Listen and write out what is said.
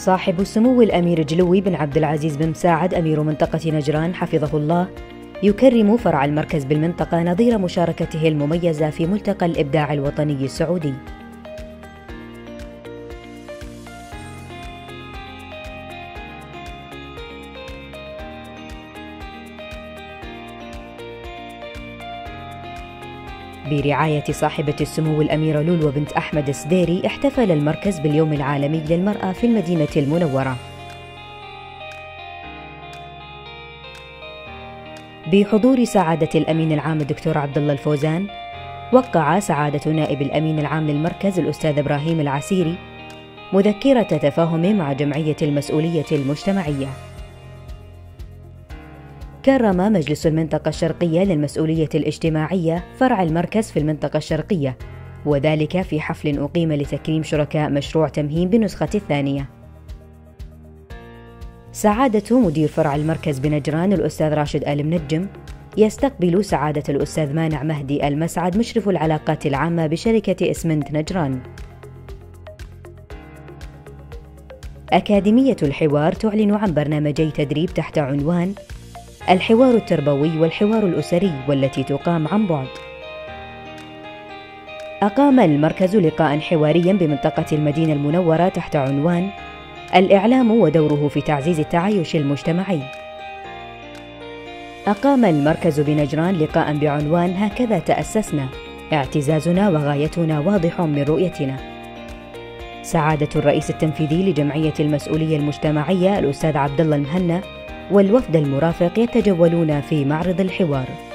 صاحب السمو الأمير جلوي بن عبد العزيز بن مساعد أمير منطقة نجران حفظه الله يكرم فرع المركز بالمنطقة نظير مشاركته المميزة في ملتقى الإبداع الوطني السعودي. برعاية صاحبة السمو الأميرة لولو بنت أحمد السديري احتفل المركز باليوم العالمي للمرأة في المدينة المنورة بحضور سعادة الأمين العام الدكتور عبد الله الفوزان. وقع سعادة نائب الأمين العام للمركز الأستاذ إبراهيم العسيري مذكرة تفاهم مع جمعية المسؤولية المجتمعية. كرم مجلس المنطقة الشرقية للمسؤولية الاجتماعية فرع المركز في المنطقة الشرقية، وذلك في حفل أقيم لتكريم شركاء مشروع تمهين بالنسخة الثانية. سعادة مدير فرع المركز بنجران الأستاذ راشد آل منجم يستقبل سعادة الأستاذ مانع مهدي المسعد مشرف العلاقات العامة بشركة إسمنت نجران. أكاديمية الحوار تعلن عن برنامجي تدريب تحت عنوان الحوار التربوي والحوار الأسري، والتي تقام عن بعد. أقام المركز لقاء حواريا بمنطقة المدينة المنورة تحت عنوان الإعلام ودوره في تعزيز التعايش المجتمعي. أقام المركز بنجران لقاء بعنوان هكذا تأسسنا، اعتزازنا وغايتنا واضح من رؤيتنا. سعادة الرئيس التنفيذي لجمعية المسؤولية المجتمعية الأستاذ عبد الله المهنا والوفد المرافق يتجولون في معرض الحوار.